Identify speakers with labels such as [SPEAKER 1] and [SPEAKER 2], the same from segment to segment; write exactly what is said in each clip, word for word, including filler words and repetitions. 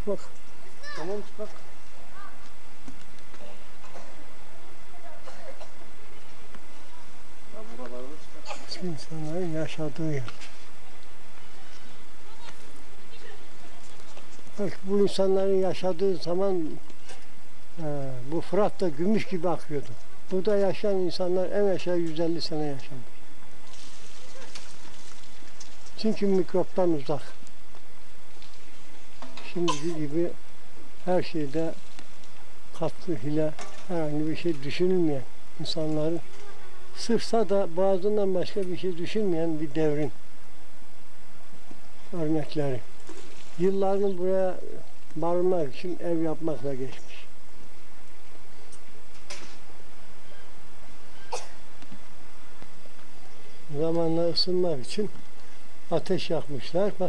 [SPEAKER 1] Bak.
[SPEAKER 2] Tamam bak. Ya buralarda çıkar.
[SPEAKER 1] İnsanların yaşadığı yer. Bak bu insanların yaşadığı zaman e, bu Fırat da gümüş gibi akıyordu. Burada yaşayan insanlar en aşağı yüz elli sene yaşamış. Çünkü mikroptan uzak. Şimdiki gibi her şeyde katkı, hile, herhangi bir şey düşünülmeyen insanların sırfsa da boğazından başka bir şey düşünmeyen bir devrin örnekleri. Yıllarını buraya barınmak için ev yapmakla geçmiş. Zamanla ısınmak için ateş yakmışlar. Bak.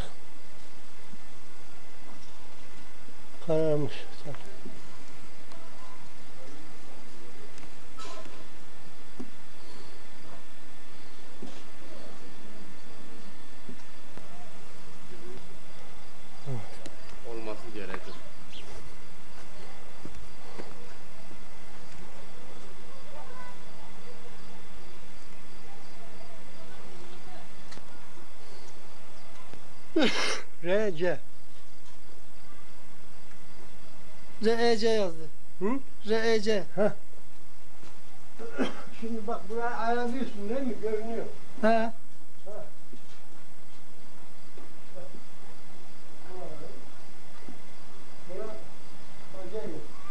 [SPEAKER 1] Kararmış.
[SPEAKER 2] Olması gerekir.
[SPEAKER 1] R C.
[SPEAKER 3] R E C yazdı.
[SPEAKER 1] Hı?
[SPEAKER 3] R E C.
[SPEAKER 1] Heh. Şimdi bak buraya ayarlıyorsun değil mi? Görünüyor.
[SPEAKER 3] He.
[SPEAKER 1] Ha. Bura acayip.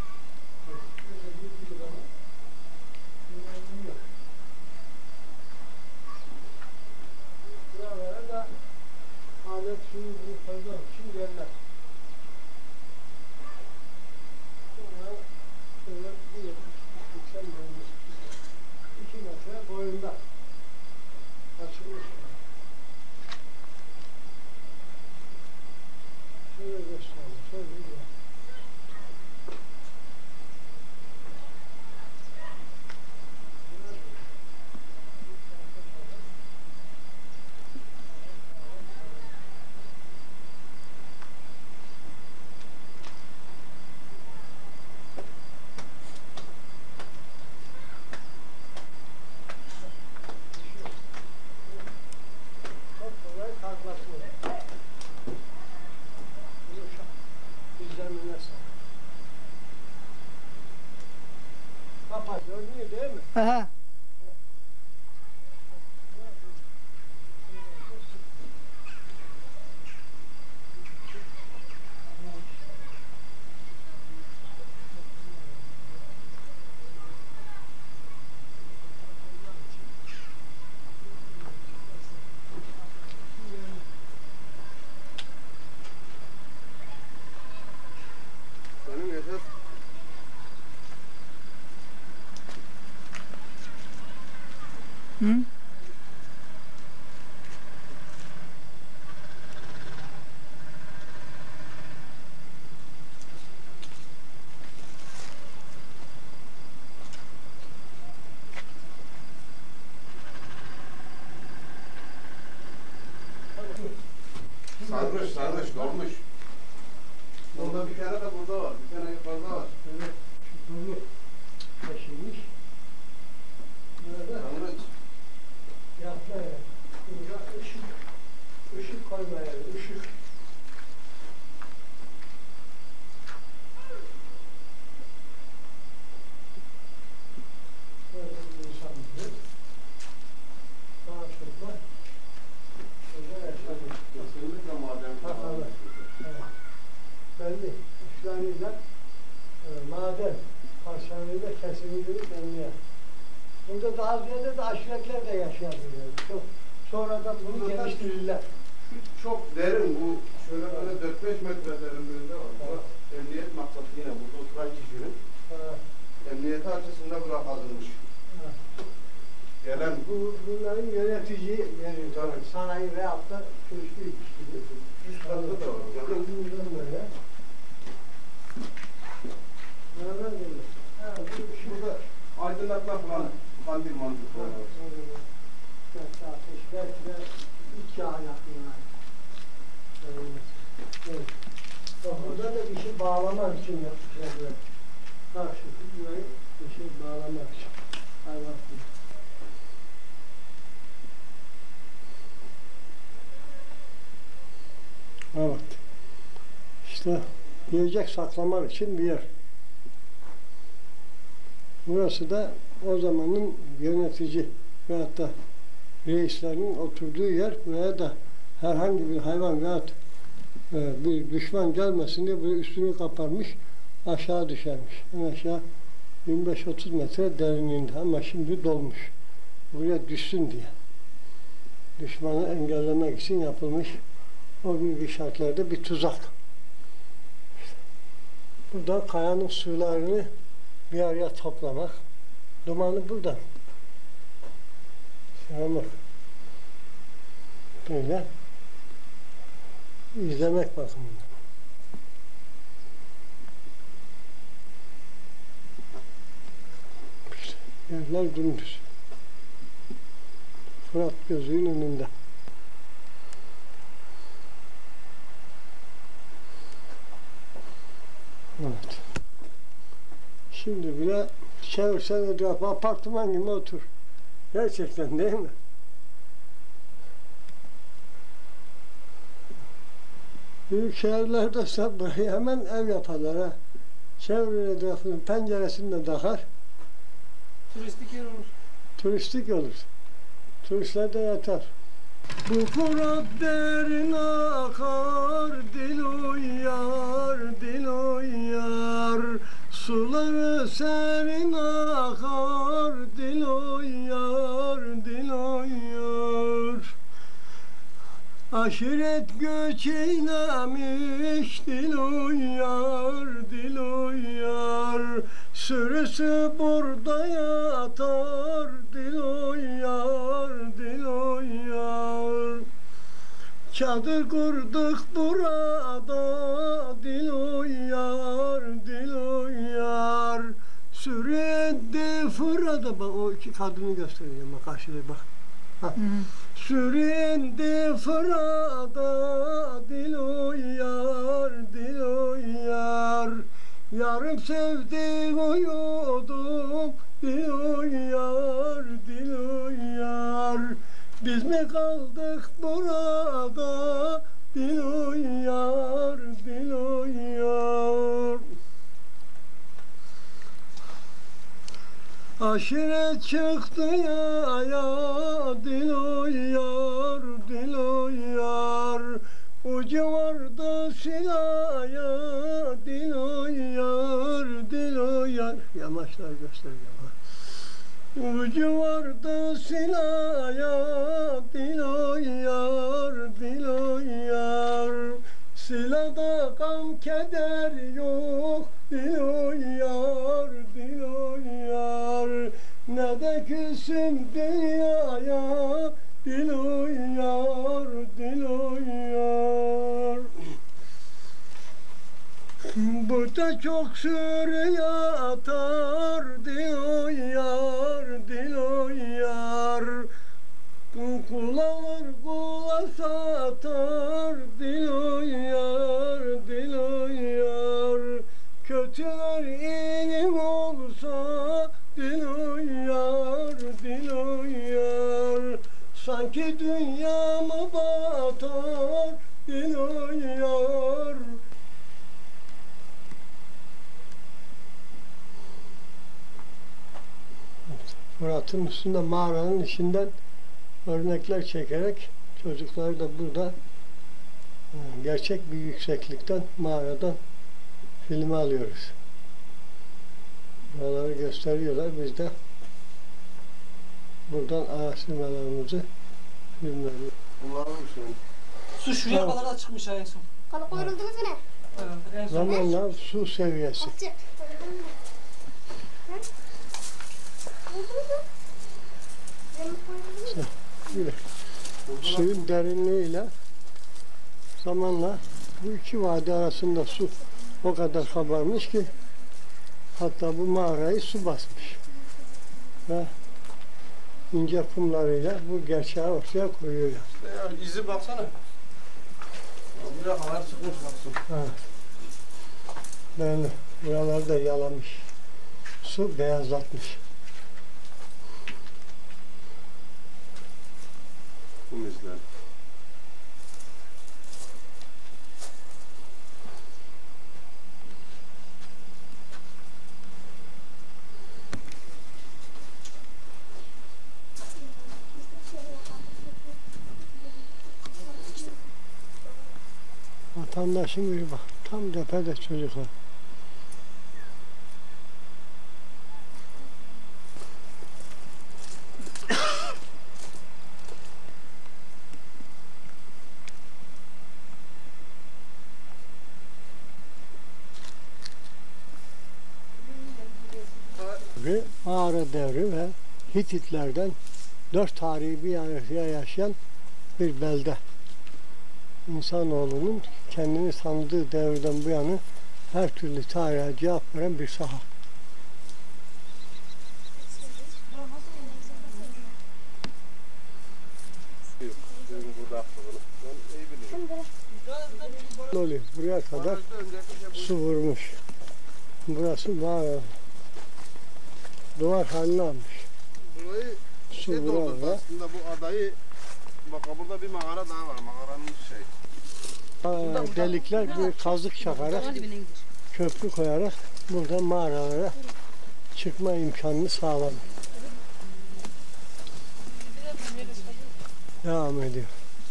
[SPEAKER 1] Buralara da alet suyu fazla için yerler. Sonra böyle bir yetmiş seksen metre, iki metre boyunda açılmış. Şöyle göstereyim. Şöyle bir çok kolay kalkmasın. Yumuşak. Düzlemine sağ. Kapat. Görünüyor değil mi?
[SPEAKER 3] Aha.
[SPEAKER 2] Benim esas
[SPEAKER 3] Hı?
[SPEAKER 2] sarmış sarmış dolmuş. Bunda bir tane de burada var. Bir tane yukarıda var.
[SPEAKER 1] Evet. Şu dolu taşıymış. Burada
[SPEAKER 2] Sarmış.
[SPEAKER 1] yapma yer. Burada ışık. Işık koyma yeri. Işık. Böyle bir insan bilir. Daha çok da burada yaşamış.
[SPEAKER 2] Kesinlikle maden.
[SPEAKER 1] Kafalı. Evet. Belli. Uçlarıyla e, maden parçalarıyla kesildiği belli. Burada daha ziyade de aşiretler de yaşayabiliyor. Çok sonradan bunu
[SPEAKER 2] Burada da-
[SPEAKER 1] geliştirirler.
[SPEAKER 2] Şu çok derin bu. Şöyle böyle dört beş metre derinliğinde var. Bura emniyet maksatlı yine burada oturan kişinin
[SPEAKER 1] Ha,
[SPEAKER 2] emniyeti açısından bura kazılmış.
[SPEAKER 1] ha.
[SPEAKER 2] Gelen
[SPEAKER 1] Bu bunların yönetici yeri
[SPEAKER 2] Tabii.
[SPEAKER 1] sanayi veyahut da köşkü ilişkili.
[SPEAKER 2] üst katta da var. Yani
[SPEAKER 1] Bundan böyle. Nereden geliyor? Ha, bu şu
[SPEAKER 2] burada aydınlatma falan kandil mantık var.
[SPEAKER 1] Belki ateş, belki de iç yağ yakıyor yani. Evet. Bak burada da bir şey bağlamak için yapmışlar böyle. Karşı burayı bir şey bağlamak için. Hayvan gibi. Evet. İşte yiyecek saklamak için bir yer. Burası da o zamanın yönetici veyahut da reislerin oturduğu yer. Buraya da herhangi bir hayvan veyahut e, bir düşman gelmesin diye böyle üstünü kaparmış, aşağı düşermiş. En aşağı yirmi beş otuz metre derinliğinde ama şimdi dolmuş. Buraya düşsün diye. Düşmanı engellemek için yapılmış o günkü şartlarda bir tuzak. Buradan kayanın sularını bir araya toplamak. Dumanı buradan. Şuna bak. Böyle izlemek bakımından. İşte yerler dümdüz. Fırat gözünün önünde. Evet. Şimdi bile çevirsen etrafı apartman gibi otur. Gerçekten değil mi? Büyük şehirlerde ise buraya hemen ev yaparlar ha. Çevre etrafının penceresini de takar.
[SPEAKER 3] Turistik yer olur.
[SPEAKER 1] Turistik olur. Turistler de yatar. Bu Fırat derin akar, dil uyar, dil uyar. Suları serin akar, dil uyar, dil uyar. Aşiret göç eylemiş, dil uyar, dil uyar. Sürüsü burada yatar, dil uyar, dil uyar. Çadır kurduk burada, dil uyar, dil uyar. Sürü etti Fırat'a, bak o iki kadını göstereceğim bak karşıda bak. Ha. Hı hı. Sürü etti Fırat'a, dil uyar, dil uyar. Yarım sevdiğim uyudum, dil uyar, dil uyar. Biz mi kaldık burada, dil uyar, dil uyar. Aşiret çıktı ya ya, dil uyar, dil uyar. Ucu vardı silaya, dil uyar, dil uyar. Yamaçlar göstereceğim ha. Ucu vardı silaya, dil uyar, dil uyar. Silada gam keder yok, dil uyar, dil uyar. Ne de küsüm dünyaya, dil uyar, dil uyar. Burada çok sürü yatar, dil uyar, dil uyar. Kul alır kula satar, dil uyar, dil uyar. Kötüler iyi olsa, dil uyar, dil uyar. Sanki dünya mı batar, dil uyar. Fırat'ın üstünde mağaranın içinden örnekler çekerek çocukları da burada gerçek bir yükseklikten, mağaradan filme alıyoruz. Buraları gösteriyorlar. Biz de buradan araştırmalarımızı filmleriyoruz.
[SPEAKER 2] Bunlar mı şey?
[SPEAKER 3] Su şuraya
[SPEAKER 1] Evet.
[SPEAKER 3] kadar da çıkmış ha en son.
[SPEAKER 4] Kalau koyuldu mu sana?
[SPEAKER 3] Evet, en son.
[SPEAKER 1] Zamanla su seviyesi.
[SPEAKER 4] Akçı.
[SPEAKER 1] Böyle. Suyun derinliğiyle zamanla bu iki vadi arasında su o kadar kabarmış ki hatta bu mağarayı su basmış. Ve ince kumlarıyla bu gerçeği ortaya koyuyor.
[SPEAKER 2] İşte ya izi baksana. Buraya kadar çıkmış baksın.
[SPEAKER 1] Evet. Böyle buraları da yalamış. Su beyazlatmış.
[SPEAKER 2] Bu izler.
[SPEAKER 1] Vatandaşın biri bak. Tam tepede çocuklar. Devri, Mağara devri ve Hititlerden dört tarihi bir araya yaşayan bir belde. İnsanoğlunun kendini tanıdığı devirden bu yana her türlü tarihe cevap veren bir saha. Ne oluyor? Buraya kadar su vurmuş. Burası mağara. Duvar halini almış.
[SPEAKER 2] Burayı
[SPEAKER 1] Su
[SPEAKER 2] şey
[SPEAKER 1] vura
[SPEAKER 2] doldurdu
[SPEAKER 1] vura.
[SPEAKER 2] aslında bu adayı. Bak burada bir mağara daha var. Mağaranın şey.
[SPEAKER 1] Aa, delikler bir kazık çakarak, köprü koyarak buradan mağaralara çıkma imkanını sağladı. Devam ediyor.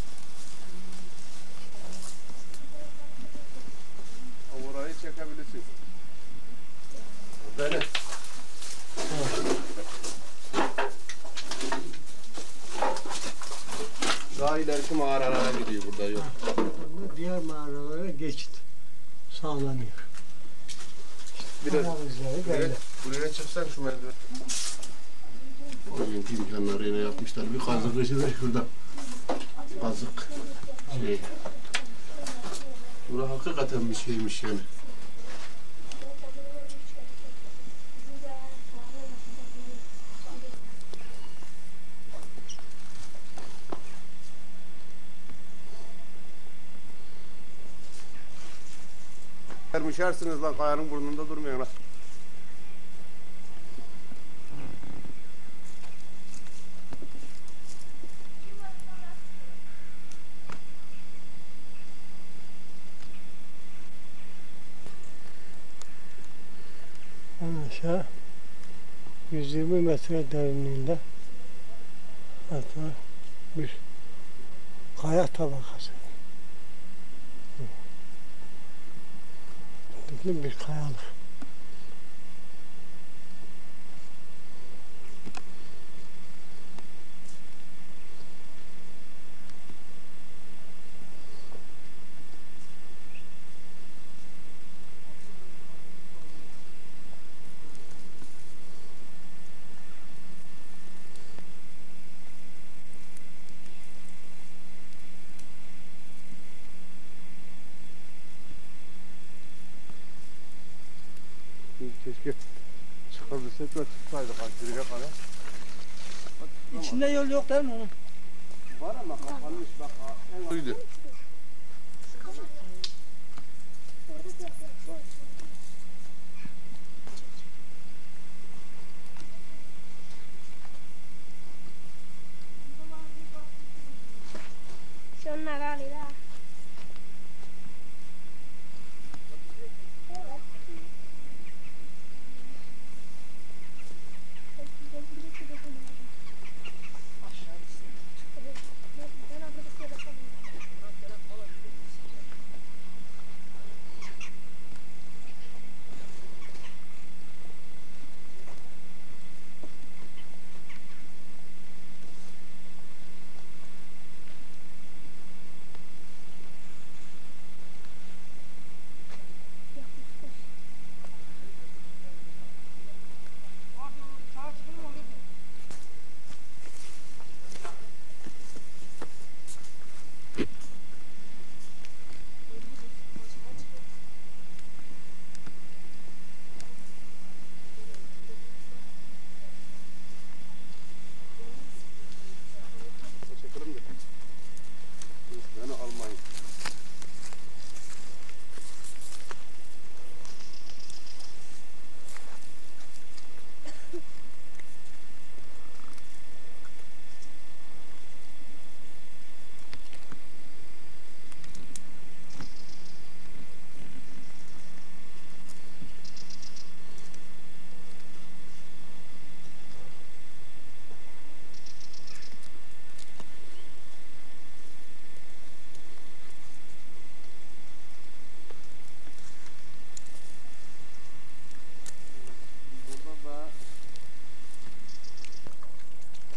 [SPEAKER 2] Orayı çekebilirsin. Böyle. Daha ileriki mağaralara gidiyor burada yok.
[SPEAKER 1] Diğer mağaralara geçit sağlanıyor.
[SPEAKER 2] Bir de
[SPEAKER 1] Ayak izleri
[SPEAKER 2] buraya,
[SPEAKER 1] belli.
[SPEAKER 2] buraya çıksan şu merdiven. O günkü imkanlarıyla yapmışlar. Bir kazık işi de şurada. Kazık şey. Burası hakikaten bir şeymiş yani. Vermişersiniz lan, kayanın burnunda durmuyor lan.
[SPEAKER 1] En aşağı yüz yirmi metre derinliğinde hatta bir kaya tabakası. Bir kayalık.
[SPEAKER 2] Keşke çıkabilsek de çıksaydık Hakkari'ye kadar.
[SPEAKER 3] İçinde yol yok değil mi onun?
[SPEAKER 2] Var ama kapanmış bak. Buydu.
[SPEAKER 4] Son una realidad.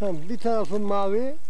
[SPEAKER 1] Tamam, bir tarafı mavi,